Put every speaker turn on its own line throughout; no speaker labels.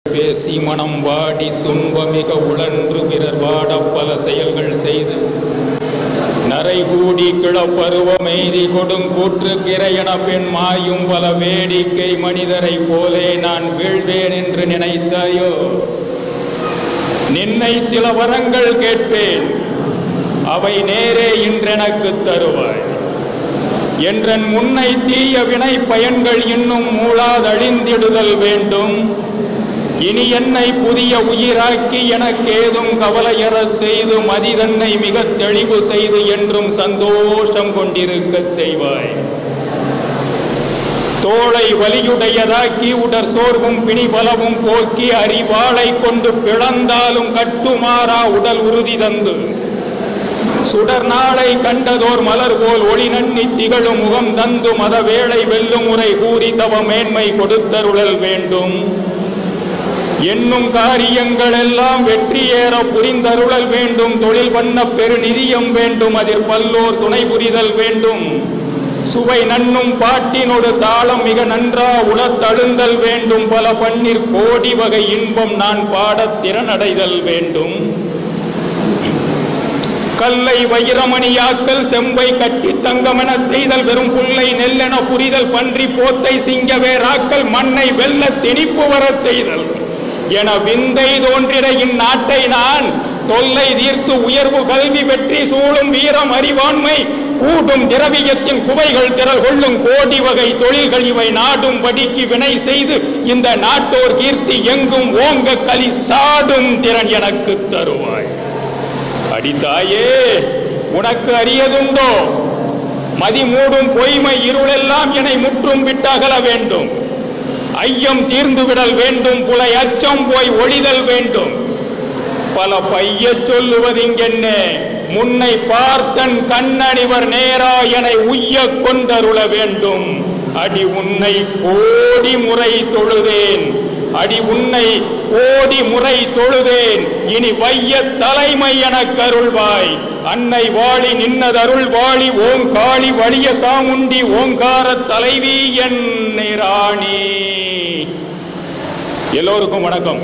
பேசி மனம் வாடி துன்பமிக உழன்று பிறர் வாட பல செயல்கள் செய்து நரைகூடி கிளப்பருவமெய்தி கொடுங்கூற்று கிரையன பெண் மாயும் பல வேடிக்கை மனிதரை போலே நான் வீழ்வேன் என்று நினைத்தாயோ? நின்னை சில வரங்கள் கேட்பேன், அவை நேரே இன்றெனக்கு தருவாய். என்றன் முன்னை தீய வினை பயன்கள் இன்னும் மூளாதழிந்திடுதல் வேண்டும். இனி என்னை புதிய உயிராக்கி எனக்கேதும் கவலையறச் செய்து மதிதன்னை மிக தெளிவு செய்து என்றும் சந்தோஷம் கொண்டிருக்க செய்வாய். தோளை வலியுடையதாக்கி உடற் சோர்வும் பிணிபலவும் போக்கி அறிவாளை கொண்டு பிளந்தாலும் கட்டுமாறா உடல் உறுதி தந்து சுடர் நாளை கண்டதோர் மலர் போல் ஒளி நன்னி திகழும் முகம் தந்து மத வேளை வெல்லும் முறை கூறி தவ மேன்மை கொடுத்தருளல் வேண்டும். என்னும் காரியங்கள் எல்லாம் வெற்றியேற புரிந்தருளல் வேண்டும். தொழில் பண்ண பெருநிதியம் வேண்டும், அதில் பல்லோர் துணை புரிதல் வேண்டும். சுவை நன்னும் பாட்டினோடு தாளம் மிக நன்றா உளத்தழுந்தல் வேண்டும். பல பன்னீர் கோடி வகை இன்பம் நான் பாடத் திறனடைதல் வேண்டும். கல்லை வைரமணியாக்கல் செம்பை கட்டி தங்கமென செய்தல் வெறும் புல்லை நெல்லென புரிதல் பன்றி போத்தை சிங்கவேராக்கல் மண்ணை வெல்ல திணிப்பு வர செய்தல் என விந்தை தோன்றிட இந்நாட்டை நான் தொல்லை தீர்த்து உயர்வு கல்வி வெற்றி சூழும் வீரம் அறிவாண்மை கூடும் திரவியத்தின் குவைகள் திரள் கொள்ளும் கோடி வகை தொழில்கள் இவை நாடும் படிக்கு வினை செய்து இந்த நாட்டோர் கீர்த்தி எங்கும் ஓங்க களி சாடும் திறன் எனக்கு தருவாய். அடித்தாயே, உனக்கு அறியதுண்டோ? மதி மூடும் பொய்மை இருளெல்லாம் என்னை முற்றும் விட்டகல வேண்டும். ஐயம் தீர்ந்து விடல் வேண்டும், புலை அச்சம் போய் ஒழிதல் வேண்டும். பல பைய சொல்லுவதிங்கென்ன முன்னை பார்த்தன் கண்ணணிவர் நேரா என உய்ய கொண்டருள வேண்டும். அடி உன்னை கோடி முறை தொழுதேன், அடி உன்னை கோடி முறை தொழுதேன். இனி வைய தலைமை என கருள்வாய். அன்னை வாழி நின்னதருள் வாழி ஓம் காளி வலிய சாமுண்டி ஓங்கார தலைவி என் ராணி. எல்லோருக்கும் வணக்கம்.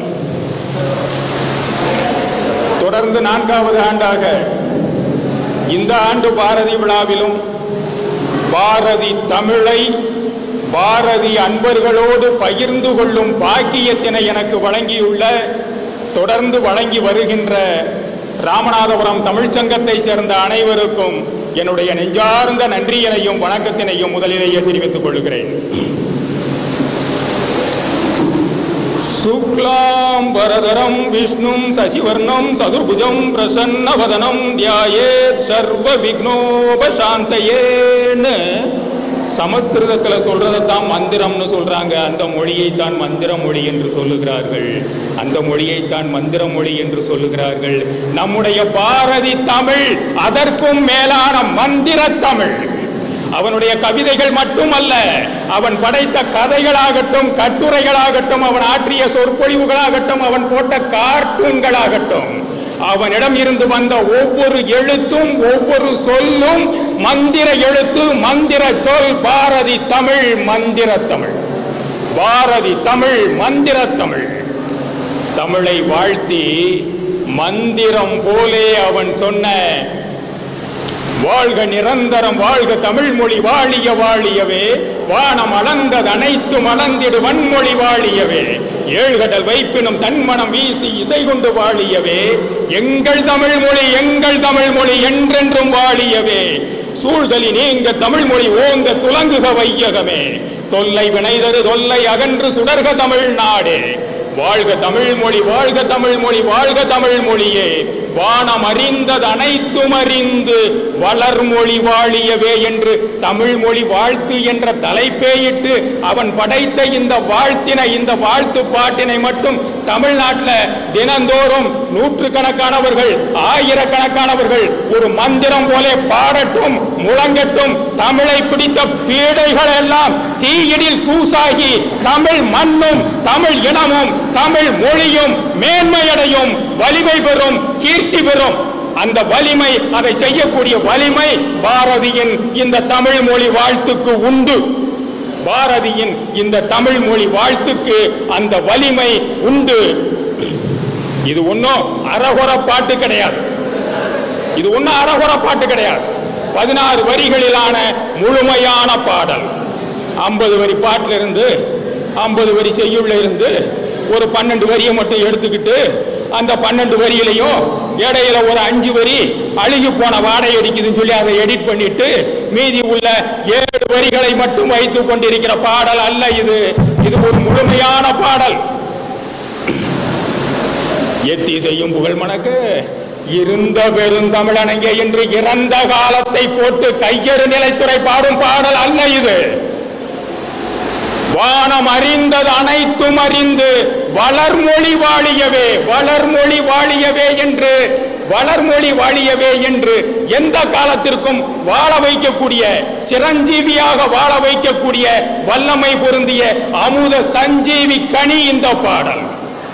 தொடர்ந்து 4வது ஆண்டாக இந்த ஆண்டு பாரதி விழாவிலும் பாரதி தமிழை பாரதி அன்பர்களோடு பகிர்ந்து கொள்ளும் பாக்கியத்தினை எனக்கு வழங்கியுள்ள தொடர்ந்து வழங்கி வருகின்ற ராமநாதபுரம் தமிழ்ச்சங்கத்தை சேர்ந்த அனைவருக்கும் என்னுடைய நெஞ்சார்ந்த நன்றியினையும் வணக்கத்தினையும் முதலிலேயே தெரிவித்துக் கொள்கிறேன். சுக்லாம் வரதரம் விஷ்ணும் சசிவர்ணம் சதுர்புஜம் பிரசன்னவதனம் தியாயேத் சர்வ விக்னோபசாந்தயேன்னு சமஸ்கிருதத்தில் சொல்றதைத்தான் மந்திரம்னு சொல்றாங்க. அந்த மொழியைத்தான் மந்திர மொழி என்று சொல்லுகிறார்கள். அந்த மொழியைத்தான் மந்திர மொழி என்று சொல்லுகிறார்கள். நம்முடைய பாரதி தமிழ் அதற்கும் மேலான மந்திர தமிழ். அவனுடைய கவிதைகள் மட்டுமல்ல, அவன் படைத்த கதைகளாகட்டும், கட்டுரைகளாகட்டும், அவன் ஆற்றிய சொற்பொழிவுகளாகட்டும், அவன் போட்ட கார்ட்டூன்களாகட்டும், அவனிடம் இருந்து வந்த ஒவ்வொரு எழுத்தும் ஒவ்வொரு சொல்லும் மந்திர எழுத்து, மந்திர சொல். பாரதி தமிழ் மந்திர தமிழ், பாரதி தமிழ் மந்திர தமிழ். தமிழை வாழ்த்தி மந்திரம் போலே அவன் சொன்ன வாழ்க நிரந்தரம் வாழ்க தமிழ் மொழி வாழிய வாழியவே, வானம் அளந்தது அனைத்தும் அளந்திடு வன்மொழி வாழியவே, ஏழ்கடல் வைப்பினும் தன்மனம் வீசி இசை கொண்டு வாழியவே, எங்கள் தமிழ் மொழி எங்கள் தமிழ் மொழி என்றென்றும் வாழியவே, சூழ்தலி நீங்க தமிழ் மொழி ஓங்க துலங்குக வையகமே, தொல்லை வினைதரு தொல்லை அகன்று சுடர்க தமிழ்நாடே, வாழ்க தமிழ் மொழி வாழ்க தமிழ் மொழி வாழ்க தமிழ் மொழியே, வானம் அறிந்தது அனைத்தும் அறிந்து வளர்மொழி வாழியவே என்று தமிழ் மொழி வாழ்த்து என்ற தலைப்பேயிட்டு அவன் படைத்த இந்த வாழ்த்தினை, இந்த வாழ்த்து பாட்டினை மட்டும் தமிழ்நாட்டில் தினந்தோறும் நூற்றுக்கணக்கானவர்கள் ஆயிரக்கணக்கானவர்கள் ஒரு மந்திரம் போல பாடட்டும், முழங்கட்டும். தமிழை பிடித்த பீடைகள் எல்லாம் தீயிடில் தூசாகி தமிழ் மண்ணும் தமிழ் இனமும் தமிழ் மொழியும் மேன்மையடையும், வலிமை பெறும், கீர்த்தி பெறும். அந்த வலிமை, அதை செய்யக்கூடிய வலிமை பாரதியின் இந்த தமிழ் மொழி வாழ்த்துக்கு உண்டு. பாரதியின் இந்த தமிழ் மொழி வாழ்த்துக்கு அந்த வலிமை உண்டு. இது ஒன்றும் அறகுற பாட்டு கிடையாது. இது ஒன்றும் அறகுற பாட்டு கிடையாது. 16 வரிகளிலான முழுமையான பாடல். 50 வரி பாட்டில் இருந்து 50 வரி செய்யுள்ள இருந்து ஒரு 12 வரியை மட்டும் எடுத்துக்கிட்டு அந்த 12 வரியிலையும் இடையில ஒரு 5 வரி அழுகி போன வாடை அடிக்குதுன்னு சொல்லி அதை எடிட் பண்ணிட்டு மீதி உள்ள 7 வரிகளை மட்டும் வைத்துக் கொண்டிருக்கிற பாடல் அல்ல இது. இது ஒரு முழுமையான பாடல். எத்தி செய்யும் புகழ் மணக்கு இருந்த பெருந்தமிழனங்கே என்று இறந்த காலத்தை போட்டு கையறு நிலைத்துறை பாடும் பாடல் அல்ல இது. வானம் அறிந்தது அனைத்தும் அறிந்து வளர்மொழி வாழியவே, வளர்மொழி வாழியவே என்று, வளர்மொழி வாழியவே என்று எந்த காலத்திற்கும் வாழ வைக்கக்கூடிய, சிரஞ்சீவியாக வாழ வைக்கக்கூடிய வல்லமை பொருந்திய அமுத சஞ்சீவி கனி இந்த பாடல்.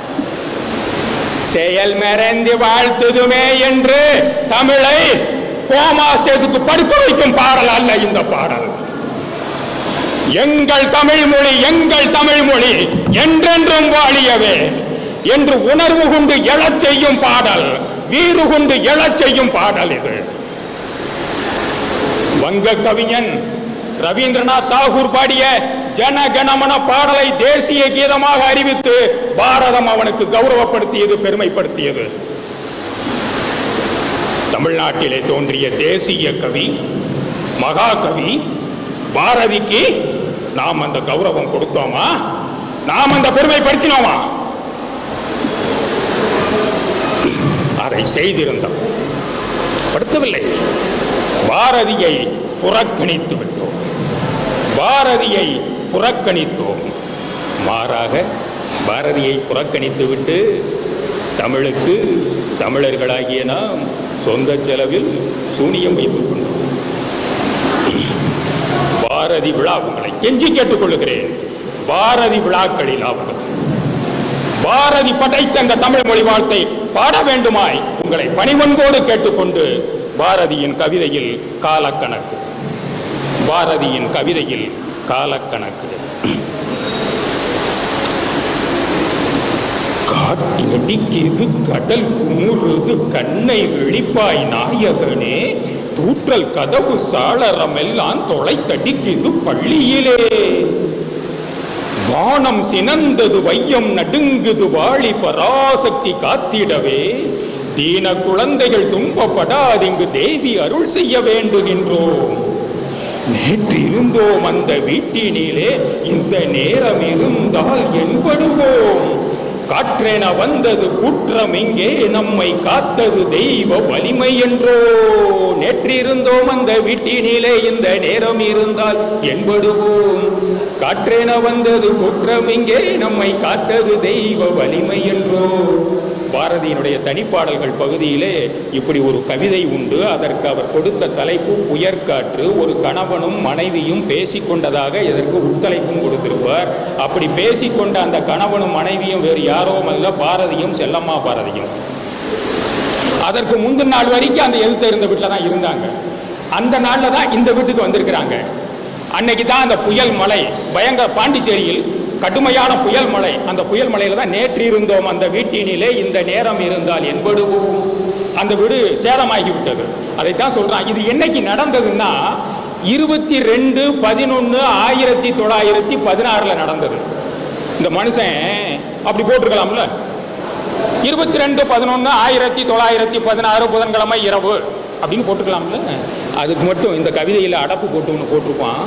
செயல் மறந்து வாழ்த்துதுமே என்று தமிழை கோமா ஸ்டேஜுக்கு படுக்க வைக்கும் பாடல் அல்ல இந்த பாடல். எங்கள் தமிழ் மொழி, எங்கள் தமிழ் மொழி என்றென்றும் வாழியவே என்று உணர்வு கொண்டு எழச் செய்யும் பாடல், வீறு கொண்டு எழச் செய்யும் பாடல் இது. வங்க கவிஞன் ரவீந்திரநாத் தாகூர் பாடிய ஜனகணமன பாடலை தேசிய கீதமாக அறிவித்து பாரதம் அவனுக்கு கௌரவப்படுத்தியது, பெருமைப்படுத்தியது. தமிழ்நாட்டிலே தோன்றிய தேசிய கவி, மகாகவி பாரதிக்கு நாம் அந்த கௌரவம் கொடுத்தோமா? நாம் அந்த பெருமைப்படுத்தினோமா? அதை செய்திருந்தோம், படுத்தவில்லை. பாரதியை புறக்கணித்து விட்டோம், பாரதியை புறக்கணித்தோம். மாறாக பாரதியை புறக்கணித்து விட்டு தமிழுக்கு, தமிழர்களாகிய நாம் சொந்த செலவில் சூனியம் வைத்துக் கொண்டோம். பாரதி விழா, உங்களை கெஞ்சி கேட்டுக்கொள்ளுகிறேன், பாரதி விழாக்களில் அவர்கள் பாரதி படைத்த அந்த தமிழ் மொழி வாழ்த்தை பாட வேண்டுமாய் உங்களை பணிவன்போடு கேட்டுக்கொண்டு, பாரதியின் கவிதையில் காலக்கணக்கு, பாரதியின் கவிதையில் காலக்கணக்கு. காட்டியடிக்கிது கடல் குமுறுது கண்ணை விழிப்பாய் நாயகனே, தூற்றல் கதவு சாளரமெல்லாம் தொலைத்தடிக்கிது பள்ளியிலே. வானம் சினந்தது வையம் நடுங்குது வாழி பராசக்தி காத்திடவே, தீன குழந்தைகள் துன்பப்படாதிங்கு தேவி அருள் செய்ய வேண்டுகின்றோம். நேற்று இருந்தோம் அந்த வீட்டினிலே, இந்த நேரம் இருந்தால் என்படுவோம். காற்றென வந்தது குற்றம் இங்கே, நம்மை காத்தது தெய்வ வலிமை என்றோ. நேற்று இருந்தோம் அந்த வீட்டினிலே, இந்த நேரம் இருந்தால் என்படுவோம். காற்றென வந்தது குற்றம் இங்கே, நம்மை காத்தது தெய்வ வலிமை என்றோ. பாரதியினுடைய தனிப்பாடல்கள் பகுதியிலே இப்படி ஒரு கவிதை உண்டு. அதற்கு அவர் கொடுத்த தலைப்பு புயற்காற்று. ஒரு கணவனும் மனைவியும் பேசிக்கொண்டதாக இதற்கு உட்தலைப்பும் கொடுத்திருப்பார். அப்படி பேசிக்கொண்ட அந்த கணவனும் மனைவியும் வேறு யாரும் அல்ல, பாரதியும் செல்லம்மா பாரதியும். அதற்கு முந்தின நாள் வரைக்கும் அந்த எழுத்த இருந்த வீட்டில் தான் இருந்தாங்க. அந்த நாளில் தான் இந்த வீட்டுக்கு வந்திருக்கிறாங்க. அன்னைக்கு தான் அந்த புயல் மழை பயங்கர, பாண்டிச்சேரியில் கடுமையான புயல் மழை. அந்த புயல் மழையில தான் நேற்று இருந்தோம் அந்த வீட்டினிலே, இந்த நேரம் இருந்தால் என்படுவோம். அந்த வீடு சேதமாகி விட்டது. அதைத்தான் சொல்றான். இது என்னைக்கு நடந்ததுன்னா 22/11/1916 நடந்தது. இந்த மனுஷன் அப்படி போட்டிருக்கலாம்ல, 22/11/1916 புதன்கிழமை இரவு அப்படின்னு போட்டுக்கலாம்ல. அதுக்கு மட்டும் இந்த கவிதையில் அடப்பு போட்டு ஒன்று போட்டிருப்பான்.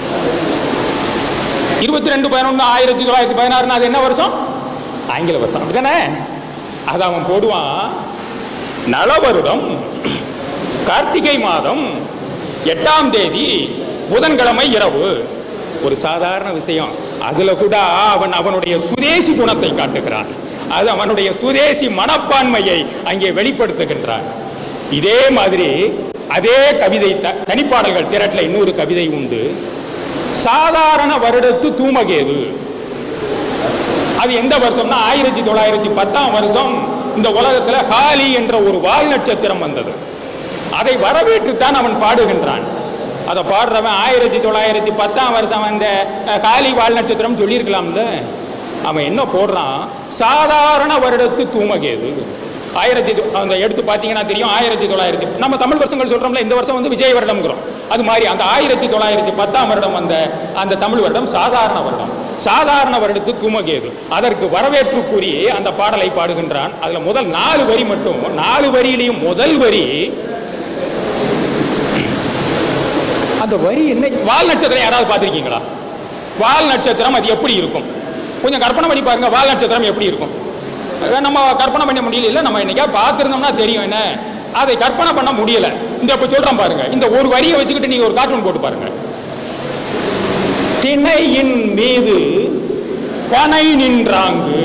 22/11/1916 அது என்ன வருஷம்? ஆங்கில வருஷம், அப்படிதானே? அது அவன் போடுவான். நல வருடம் கார்த்திகை மாதம் 8ஆம் தேதி புதன்கிழமை இரவு. ஒரு சாதாரண விஷயம். அதுல கூட அவன் அவனுடைய சுதேசி குணத்தை காட்டுகிறான். அது அவனுடைய சுதேசி மனப்பான்மையை அங்கே வெளிப்படுத்துகின்றான். இதே மாதிரி அதே கவிதை தனிப்பாடல்கள் திரட்டில் இன்னொரு கவிதை உண்டு. சாதாரண வருடத்து தூமகேது. அது எந்த வருஷம்னா 1910ஆம் வருஷம் இந்த உலகத்தில் ஹாலி என்ற ஒரு வால் நட்சத்திரம் வந்தது. அதை வரவேற்றுத்தான் அவன் பாடுகின்றான். அதை பாடுறவன் 1910 வருஷம் வந்த காலி வால் நட்சத்திரம் சொல்லியிருக்கலாம்ல. அவன் என்ன போடுறான், சாதாரண வருடத்து தூமகேது. அந்த எடுத்து பார்த்தீங்கன்னா தெரியும் 1900 நம்ம தமிழ் வருஷங்கள் சொல்றோம்ல, இந்த வருஷம் வந்து விஜய் வருடம்ங்கிறோம். அது மாதிரி அந்த 1910 வருடம் வந்த அந்த தமிழ் வருடம் சாதாரண வருடம். சாதாரண வருடத்து தூமகேது. அதற்கு வரவேற்பு கூறி அந்த பாடலை பாடுகின்றான். அதுல முதல் 4 வரி மட்டும், 4 வரியிலையும் முதல் வரி அந்த வரி என்ன, வால் நட்சத்திரம் யாராவது பார்த்திருக்கீங்களா? வால் நட்சத்திரம் அது எப்படி இருக்கும் கொஞ்சம் கற்பனை பண்ணி பாருங்க. வால் நட்சத்திரம் எப்படி இருக்கும் நம்ம கற்பனை பண்ண முடியல. நம்ம என்னைக்கா பார்த்துருந்தோம்னா தெரியும். என்ன அதை கற்பனை பண்ண முடியல. இந்த இப்ப சொல்றோம் பாருங்க, இந்த ஒரு வரியை வச்சுக்கிட்டு நீங்க ஒரு கார்ட்டூன் போட்டு பாருங்க. திணையின் மீது பனை நின்றாங்கு.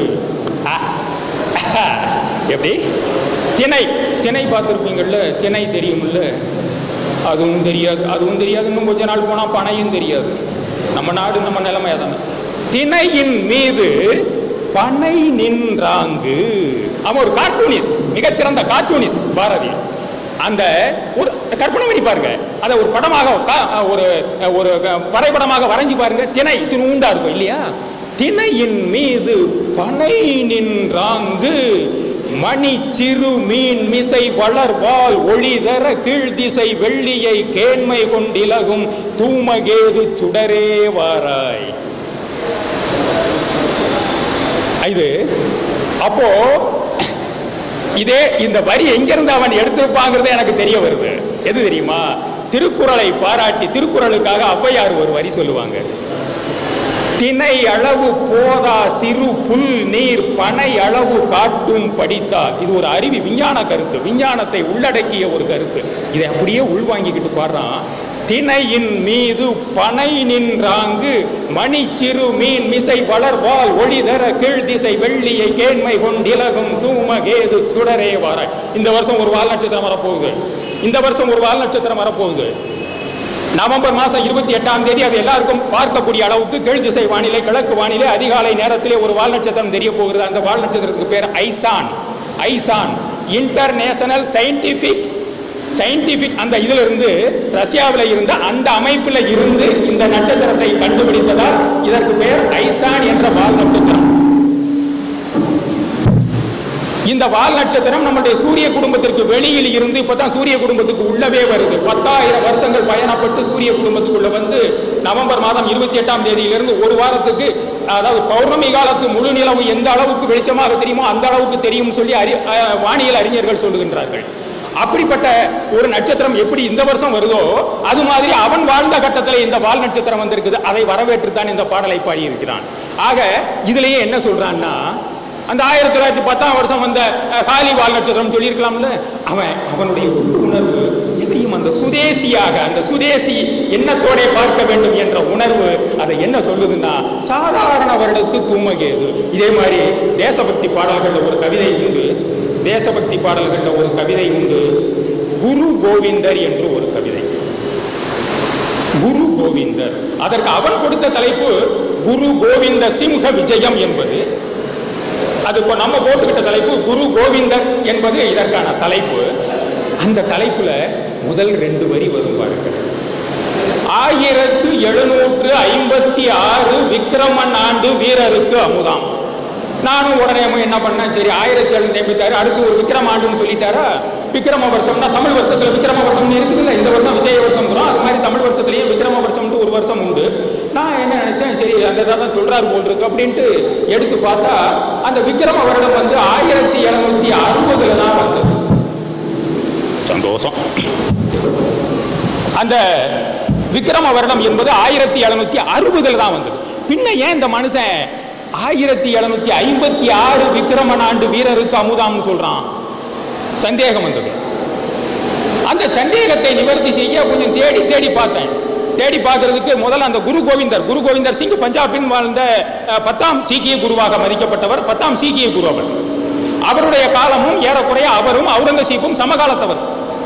எப்படி திணை, திணை பார்த்துருப்பீங்கள்ல, திணை தெரியும்ல, அதுவும் தெரியாது, அதுவும் தெரியாது. இன்னும் கொஞ்ச நாள் போனா பனையும் தெரியாது. நம்ம நாடு நம்ம நிலைமையா தானே. திணையின் மீது பனை நின்றாங்கு. அவன் ஒரு கார்ட்டூனிஸ்ட், மிகச்சிறந்த கார்ட்டூனிஸ்ட் பாரதி. அந்த ஒரு கற்பனை பண்ணி பாருங்க, அதை ஒரு படமாக ஒரு ஒரு வரைபடமாக வரைஞ்சி பாருங்க. திணை தினூண்டா இருக்கும் இல்லையா? திணையின் மீது பனை நின்றாங்கு மணி சிறு மீன் மிசை வளர்வால் ஒளிதர கீழ் திசை வெள்ளியை கேண்மை கொண்டிலகும் தூமகேது சுடரே வாராய். இது அப்போ இதே இந்த வரி எங்கிருந்து அவன் எடுத்திருப்பாங்கிறது எனக்கு தெரிய வருது. எது தெரியுமா? திருக்குறளை பாராட்டி, திருக்குறளுக்காக ஔவையார் ஒரு வரி சொல்லுவாங்க. திணை அளவு போதா சிறு புல் நீர் பனை அளவு காட்டும் படித்தார். இது ஒரு அறிவி விஞ்ஞான கருத்து, விஞ்ஞானத்தை உள்ளடக்கிய ஒரு கருத்து. இதை அப்படியே உள்வாங்கிக்கிட்டு பாடுறான். திணையின் மீது பனை நின்றாங்கு மணி சிறு மீன் மிசை வளர்வால் ஒளிதர கீழ் திசை வெள்ளியை கேண்மை கொண்டிலகும் தூமகேது சுடரே வாராய். இந்த வருஷம் ஒரு வால் நட்சத்திரம் வரப்போகுது. இந்த வருஷம் ஒரு வால் நட்சத்திரம் வரப்போகுது. நவம்பர் மாதம் 28ஆம் தேதி அது எல்லாருக்கும் பார்க்கக்கூடிய அளவுக்கு கீழ் திசை வானிலை, கிழக்கு வானிலை, அதிகாலை நேரத்திலே ஒரு வால் நட்சத்திரம் தெரிய போகிறது. அந்த வால் நட்சத்திரத்துக்கு பேர் ஐசான். ஐசான் இன்டர்நேஷனல் சயின்டிபிக் அந்த இதுல இருந்து ரஷ்யாவில் இருந்த அந்த அமைப்பில் இருந்து இந்த நட்சத்திரத்தை கண்டுபிடித்ததால் இதற்கு பெயர் ஐசான் என்ற வால் நட்சத்திரம். இந்த வால் நட்சத்திரம் நம்முடைய சூரிய குடும்பத்திற்கு வெளியில் இருந்து இப்பதான் சூரிய குடும்பத்துக்கு உள்ளவே வருது. 10,000 வருஷங்கள் பயணப்பட்டு சூரிய குடும்பத்துக்குள்ள வந்து நவம்பர் மாதம் 28ஆம் தேதியிலிருந்து ஒரு வாரத்துக்கு, அதாவது பௌர்ணமி காலத்து முழு நிலவு எந்த அளவுக்கு வெளிச்சமாக தெரியுமோ அந்த அளவுக்கு தெரியும் சொல்லி வானியல் அறிஞர்கள் சொல்லுகின்றார்கள். அப்படிப்பட்ட ஒரு நட்சத்திரம் எப்படி இந்த வருஷம் வருதோ அது மாதிரி அவன் வாழ்ந்த கட்டத்தில் இந்த வால் நட்சத்திரம் வந்திருக்குது. அதை வரவேற்று தான் இந்த பாடலை பாடியிருக்கிறான். ஆக இதுலயே என்ன சொல்றான்னா, அந்த 1910ஆம் வருஷம் வந்த காலி வால் நட்சத்திரம் சொல்லியிருக்கலாம்ல, அவனுடைய உணர்வு எதையும் அந்த சுதேசியாக, அந்த சுதேசி எண்ணத்தோட பார்க்க வேண்டும் என்ற உணர்வு அதை என்ன சொல்லுதுன்னா, சாதாரண வருடத்து தூமகேது. இதே மாதிரி தேசபக்தி பாடல்கள் ஒரு கவிதை உண்டு. தேசபக்தி பாடல்களில் ஒரு கவிதை உண்டு, குரு கோவிந்தர் என்று ஒரு கவிதை. குரு கோவிந்தர், அதற்கு அவன் கொடுத்த தலைப்பு குரு கோவிந்த சிம்ஹ விஜயம் என்பது. அது இப்போ நம்ம போட்டுக்கிட்ட தலைப்பு குரு கோவிந்தர் என்பது இதற்கான தலைப்பு. அந்த தலைப்புல முதல் 2 வரி வரும் பாருங்கள். 1756 விக்ரமன் ஆண்டு வீரருக்கு அமுதாம். நானும் உடனே என்ன பண்ணேன், சரி 1756 அடுத்து ஒரு விக்ரம ஆண்டுன்னு சொல்லிட்டாரா. விக்ரம வருஷம்னா தமிழ் வருஷத்துல விக்ரம வருஷம் இருக்குதுல்ல, இந்த வருஷம் விஜய வருஷம், அது மாதிரி தமிழ் வருஷத்துலயே விக்ரம வருஷம்னு ஒரு வருஷம் உண்டு. நான் என்ன நினைச்சேன், சரி அந்த தான் சொல்றாரு போல் இருக்கு அப்படின்ட்டு எடுத்து பார்த்தா அந்த விக்ரம வருடம் வந்து 1760 தான் வந்தது. சந்தோஷம். அந்த விக்ரம வருடம் என்பது 1760 தான் வந்தது. பின்ன ஏன் இந்த மனுஷன் 1756 விக்ரமன் ஆண்டு வீரருக்கு அமுதாம்னு சொல்றான்? சந்தேகம் வந்தது. அந்த சந்தேகத்தை நிவர்த்தி செய்ய கொஞ்சம் தேடி தேடி பார்த்தேன். தேடி பார்க்கறதுக்கு முதல்ல அந்த குரு கோவிந்தர் சிங் பஞ்சாபின் வாழ்ந்த 10ஆம் சீக்கிய குருவாக மதிக்கப்பட்டவர். 10ஆம் சீக்கிய குரு அவர். அவருடைய காலமும் ஏறக்குறைய அவரும் அவுரங்கசீப்பும் சமகாலத்தவர்.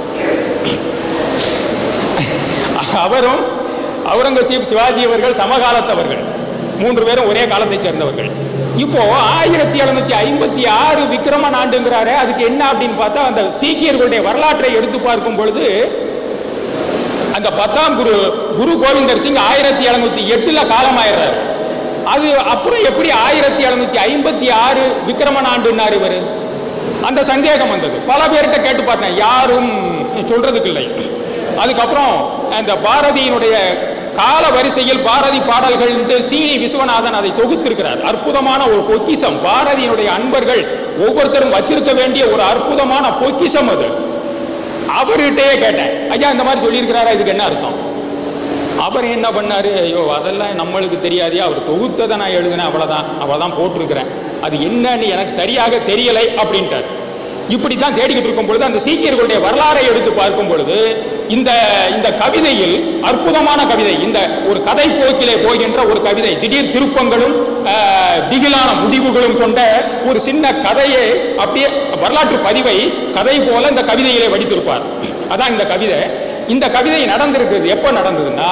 அவரும் அவுரங்கசீப், சிவாஜி அவர்கள் சமகாலத்தவர்கள். 3 பேரும் ஒரே காலத்தை சேர்ந்தவர்கள். இப்போ 1756 விக்ரமன் ஆண்டுங்கிறாரு. அதுக்கு என்ன அப்படின்னு பார்த்தா, அந்த சீக்கியர்களுடைய வரலாற்றை எடுத்து பார்க்கும் பொழுது அந்த 10ஆம் குரு கோவிந்தர் சிங் 1708 காலமாயிடுறாரு. அது அப்புறம் எப்படி 1756 விக்ரமன் ஆண்டுன்னாரு இவர்? அந்த சந்தேகம் வந்தது. பல பேர்கிட்ட கேட்டு பார்த்தேன், யாரும் சொல்றதுக்கு இல்லை. அதுக்கப்புறம் அந்த பாரதியினுடைய கால வரிசையில் பாரதி பாடல்கள் சீனி விஸ்வநாதன் அதை தொகுத்திருக்கிறார். அற்புதமான ஒரு பொக்கிஷம். பாரதியினுடைய அன்பர்கள் ஒவ்வொருத்தரும் வச்சிருக்க வேண்டிய ஒரு அற்புதமான பொக்கிஷம் அது. அவர்கிட்டயே கேட்டேன், ஐயா இந்த மாதிரி சொல்லியிருக்கிறாரா, இதுக்கு என்ன அர்த்தம்? அவர் என்ன பண்ணாரு, ஐயோ அதெல்லாம் நம்மளுக்கு தெரியாதியா, அவர் தொகுத்ததை நான் எழுதினேன், அவ்வளோதான் போட்டிருக்கிறேன், அது என்னன்னு எனக்கு சரியாக தெரியலை அப்படின்ட்டார். இப்படித்தான் தேடிக்கிட்டு இருக்கும் பொழுது அந்த சீக்கியர்களுடைய வரலாறை எடுத்து பார்க்கும் பொழுது இந்த கவிதையில் அற்புதமான கவிதை, இந்த ஒரு கதை போக்கிலே போகின்ற ஒரு கவிதை, திடீர் திருப்பங்களும் திகிலான முடிவுகளும் கொண்ட ஒரு சின்ன கதையை அப்படியே வரலாற்று பதிவை கதை போல இந்த கவிதையிலே வடித்திருப்பார். அதான் இந்த கவிதை. இந்த கவிதை நடந்திருக்கிறது எப்ப நடந்ததுன்னா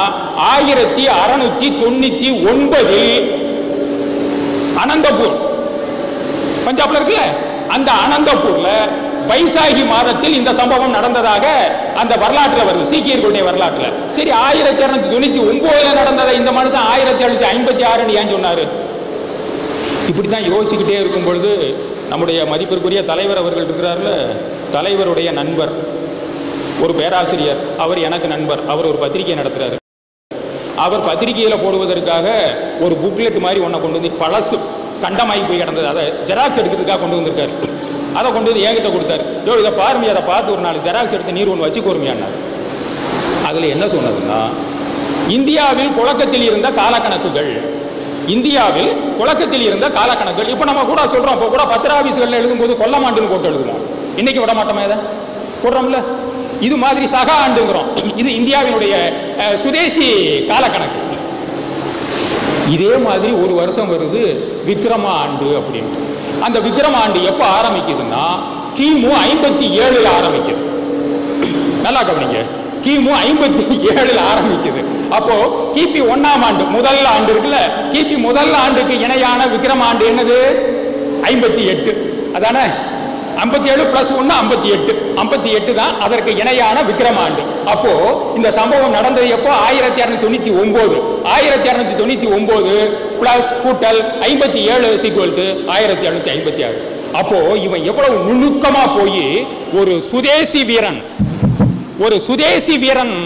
1699 அனந்தபூர், பஞ்சாப்ல இருக்குல்ல, அந்த அனந்தபூர்ல வைசாகி மாதத்தில் இந்த சம்பவம் நடந்ததாக அந்த வரலாற்றுல வருது, சீக்கியர்களுடைய வரலாற்றுல. சரி, 1299 நடந்ததை இந்த மனுஷன் 1756 ஏன் சொன்னாரு? இப்படித்தான் யோசிச்சுக்கிட்டே இருக்கும் பொழுது நம்முடைய மதிப்பிற்குரிய தலைவர் அவர்கள் இருக்கிறார்ல, தலைவருடைய நண்பர் ஒரு பேராசிரியர், அவர் எனக்கு நண்பர், அவர் ஒரு பத்திரிகை நடத்துறாரு. அவர் பத்திரிகையில் போடுவதற்காக ஒரு புக்லெட் மாதிரி ஒன்றை கொண்டு வந்து, பழசு கண்டமாகி போய் கிடந்தது, அதை ஜெராக்ஸ் எடுக்கிறதுக்காக கொண்டு வந்திருக்காரு. அதை கொண்டு வந்து என்கிட்ட கொடுத்தாரு. யோ இதை பாருங்க, அதை பார்த்து ஒரு 4 ஜெராக்ஸ் எடுத்து நீர் ஒன்று வச்சு கோருமையானார். அதில் என்ன சொன்னதுன்னா, இந்தியாவில் புழக்கத்தில் இருந்த காலக்கணக்குகள், இந்தியாவில் புழக்கத்தில் இருந்த காலக்கணக்குகள். இப்போ நம்ம கூட சொல்கிறோம், இப்போ கூட பத்திராபீஸ்களில் எழுதும்போது கொல்லமாண்டுன்னு போட்டு எழுதுவோம். இன்னைக்கு விட மாட்டோமா, இதை போடுறோம்ல. இது மாதிரி சக ஆண்டுங்கிறோம். இது இந்தியாவினுடைய சுதேசி காலக்கணக்கு. இதே மாதிரி ஒரு வருஷம் வருது விக்ரம ஆண்டு அப்படின்ட்டு. அந்த விக்ரம ஆண்டு எப்போ ஆரம்பிக்குதுன்னா கிமு 57 ஆரம்பிக்குது. நல்லா கவனிங்க, கிமு 57 ஆரம்பிக்குது. அப்போ கிபி 1ஆம் ஆண்டு, முதல் ஆண்டு இருக்குல்ல, கிபி முதல் ஆண்டுக்கு இணையான விக்ரம ஆண்டு என்னது? 58. அதானே? 57 + 1 58. 58 தான் அதற்கு இணையான விக்ரம ஆண்டு. அப்போ இந்த சம்பவம் நடந்தது எப்போ? 1299. 1299 பிளஸ் கூட்டல் 57 = 1756. அப்போ இவன் எவ்வளவு நுணுக்கமா போய் ஒரு சுதேசி வீரன் ஒரு சுதேசி வீரனை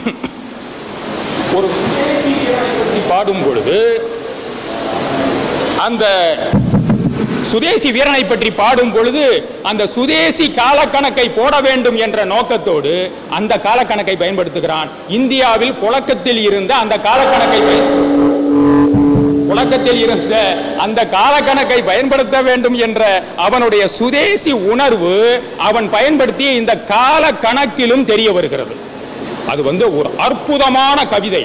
பற்றி பாடும் பொழுது, அந்த சுதேசி வீரனை பற்றி பாடும் பொழுது அந்த சுதேசி காலக்கணக்கை போட வேண்டும் என்ற நோக்கத்தோடு அந்த காலக்கணக்கை பயன்படுத்துகிறான். இந்தியாவில் புழக்கத்தில் இருந்த அந்த காலக்கணக்கை பயன்படுத்த வேண்டும் என்ற அவனுடைய சுதேசி உணர்வு அவன் பயன்படுத்திய இந்த காலக்கணக்கிலும் தெரிய வருகிறது. அது ஒரு அற்புதமான கவிதை.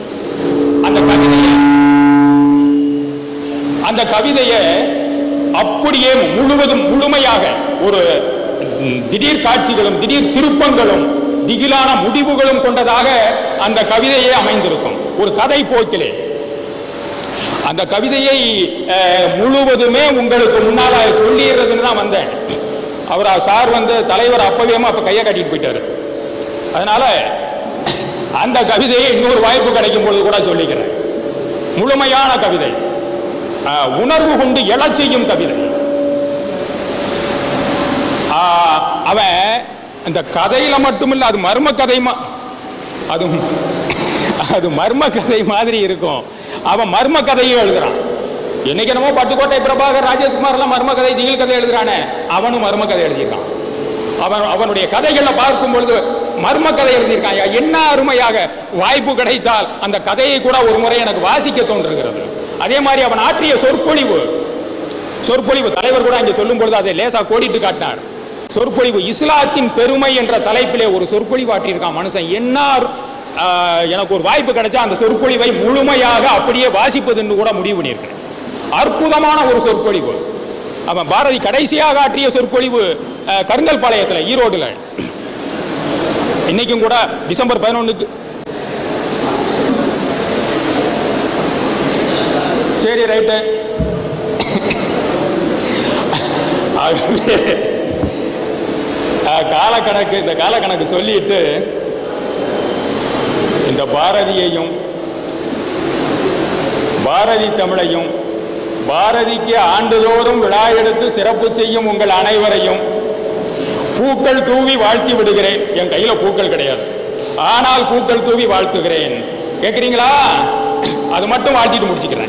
அந்த கவிதையை அப்படியே முழுமையாக ஒரு திடீர் காட்சிகளும் திடீர் திருப்பங்களும் திகிலான முடிவுகளும் கொண்டதாக அந்த கவிதையே அமைந்திருக்கும். ஒரு கதை போக்கிலே அந்த கவிதையை முழுவதுமே உங்களுக்கு முன்னால சொல்லிடுறதுன்னு தான் வந்தேன். அவர் சார் தலைவர் அப்பவே அப்ப கையை காட்டிட்டு போயிட்டாரு. அதனால அந்த கவிதையை இன்னொரு வாய்ப்பு கிடைக்கும் பொழுது கூட சொல்லிக்கிறேன். முழுமையான கவிதை, உணர்வு கொண்டு எழச் செய்யும் கவிதை. அவன் இந்த கதையில மட்டுமில்ல, அது மர்ம கதை, அது மர்ம கதை மாதிரி இருக்கும். அவன் மர்ம கதையும் எழுதுறான். என்னைக்கு என்னமோ பட்டுக்கோட்டை பிரபாகர், ராஜேஷ்குமார் எல்லாம் மர்ம கதை, திகில் கதை எழுதுறானே, அவனும் மர்ம கதை எழுதியிருக்கான். அவனுடைய கதைகளை பார்க்கும் பொழுது மர்ம கதை எழுதியிருக்கான். என்ன அருமையாக! வாய்ப்பு கிடைத்தால் அந்த கதையை கூட ஒரு முறை எனக்கு வாசிக்க தோன்றுகிறது. அதே மாதிரி அவன் ஆற்றிய சொற்பொழிவு தலைவர் கூட இங்கே சொல்லும் பொழுது அதை லேசா கோடிட்டு காட்டினார். சொற்பொழிவு, இஸ்லாத்தின் பெருமை என்ற தலைப்பிலே ஒரு சொற்பொழிவு ஆற்றியிருக்கான் மனுஷன். என்ன எனக்கு ஒரு வாய்ப்பு கிடைச்சா அந்த சொற்பொழிவை முழுமையாக அப்படியே வாசிப்பதுன்னு கூட முடிவு பண்ணியிருக்கேன். அற்புதமான ஒரு சொற்பொழிவு. அவன் பாரதி கடைசியாக ஆற்றிய சொற்பொழிவு கருங்கல் பாளையத்தில், ஈரோடுல. இன்னைக்கும் கூட டிசம்பர் 11க்கு சரி ரைட்டு காலக்கணக்கு, இந்த காலக்கணக்கு சொல்லிட்டு இந்த பாரதியையும் பாரதி தமிழையும் பாரதிக்கு ஆண்டுதோறும் விழா எடுத்து சிறப்பு செய்யும் உங்கள் அனைவரையும் பூக்கள் தூவி வாழ்த்தி விடுகிறேன். என் கையில பூக்கள் கிடையாது, ஆனால் பூக்கள் தூவி வாழ்த்துகிறேன். கேட்கிறீங்களா? அது மட்டும் வாழ்த்திட்டு முடிச்சுக்கிறேன்.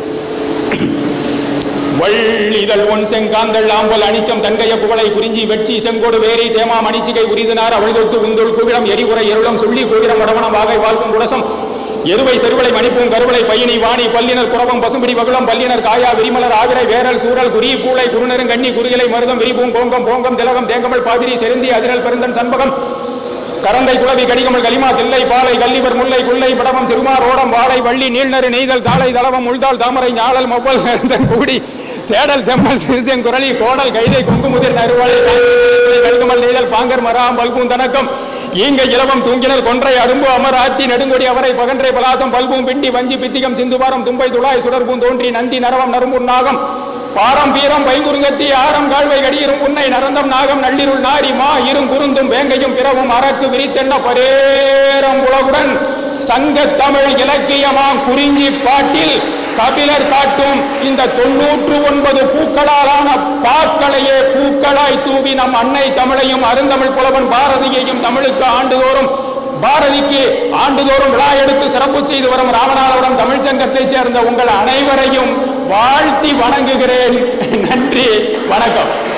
வள்ளிதழ் ஒன் செங்காந்தள் ஆம்பல் அனிச்சம் தன்கைய புகழை குறிஞ்சி வெற்றி செங்கோடு வேரி தேமா மணிச்சிகை உரிதினார் அவள் தொட்டு உந்துள் குவிடம் எரிகுறை எருளம் சொல்லி கோவிடம் வடவனம் வாகை வாழ்க்கும் குடசம் எருவை செருவலை மணிப்பூம் கருவலை பையனி வாணி பல்லினர் குரவம் பசும்பிடி பகுளம் பல்லினர் காயா விரிமலர் ஆவிரை வேரல் சூழல் குறி பூளை குறுநெருங் கண்ணி குறுகிலை மருதம் விரிபூம் கோங்கம் போங்கம் திலகம் தேங்கமல் பாதிரி செருந்தி அதிரல் பெருந்தன் சண்பகம் கரந்தை குளவி கடிகமல் கலிமா தில்லை பாலை கல்லிவர் முல்லை குள்ளை படவம் சிறுமார் ஓடம் வாழை வள்ளி நீள்நறு நெய்தல் தாளை தளவம் உள்தாள் தாமரை ஞாழல் மொவ்வல் நெருந்தன் கூடி சேடல் செம்மல் சிறுசெங் குரலி கோடல் கைதை குங்குமுதிர் நறுவலை கழுகுமல் நெய்தல் பாங்கர் மராம் பல்பூம் தனக்கம் ஈங்க இலவம் தூங்கினர் கொன்றை அரும்பு அமர் ஆத்தி நெடுங்கொடி அவரை பகன்றை பலாசம் பல்பூம் பிண்டி வஞ்சி பித்திகம் சிந்துபாரம் தும்பை துளாய் சுடர்பூம் தோன்றி நந்தி நரவம் நறும்புர் நாகம் பாரம் பீரம் பைங்குறுங்கத்தி ஆரம் கால்வை கடியிரும் புன்னை நரந்தம் நாகம் நள்ளிருள் நாரி மா இரும் குருந்தும் வேங்கையும் பிறவும் அரக்கு விரித்தென்ன பரேரம் உலகுடன் சங்க தமிழ் இலக்கியமாம் குறிஞ்சி பாட்டில் கபிலர் காட்டும் இந்த 99 பூக்களாலான பாக்களையே பூக்களாய் தூவி நம் அன்னை தமிழையும் அருந்தமிழ் புலவன் பாரதியையும் தமிழுக்கு ஆண்டுதோறும் பாரதிக்கு ஆண்டுதோறும் விழா எடுத்து சிறப்பு செய்து வரும் ராமநாதபுரம் தமிழ் சங்கத்தைச் சேர்ந்த உங்கள் அனைவரையும் வாழ்த்தி வணங்குகிறேன். நன்றி, வணக்கம்.